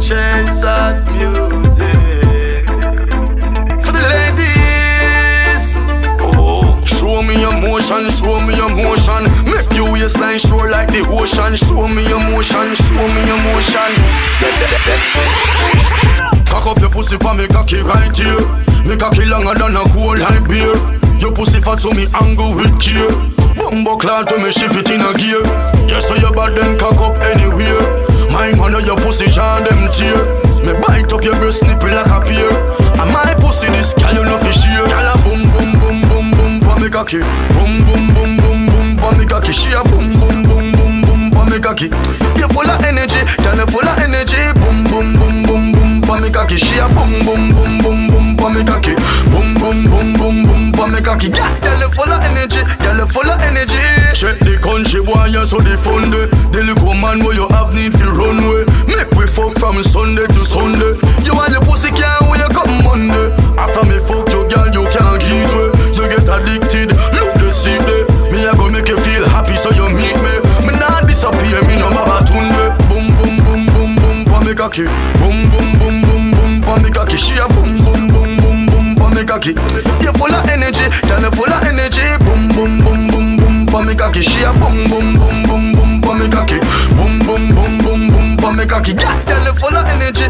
Chasers music for the ladies. Oh, show me emotion, show me emotion. Make your waistline show like the ocean. Show me emotion, show me emotion. Cock up your pussy for me cocky right here. Me cocky longer than a cool like beer. Your pussy fat so me angle with care. Bumbo clad to me shift it in a gear. Yes, so your bad then cock up anywhere. Mine one of your pussy jar them tear. Me bite up your breast nipple like a pear. And my pussy this girl you know fi share. Girl a boom boom boom boom boom pa me cocky. Boom boom boom boom boom pa me cocky. She a boom boom boom boom boom pa me cocky. You full of energy, girl you full of energy. Boom boom boom boom boom pa me cocky. She a boom boom boom boom boom pa me cocky. Boom boom boom boom boom pa me cocky. Girl you full of energy, girl you full of energy. Check the country boy, you so the fun day. The little man where you have need fi run way. Make we fuck from Sunday to Sunday. You and your pussy can't wake up Monday. After me fuck you girl, you can't get way. You get addicted, love the seed day. Me I go make you feel happy so you meet me. Me not disappear, me no matter tunde. Boom boom boom boom boom pa me cocky. Boom boom boom boom boom pa me cocky. She a boom boom boom boom boom pa me cocky. You full of energy, girl you full of energy. Boom boom boom boom boom pa me cocky. She a boom boom boom boom boom pa me cocky. Boom boom boom boom boom pa me cocky. Girl you full of energy.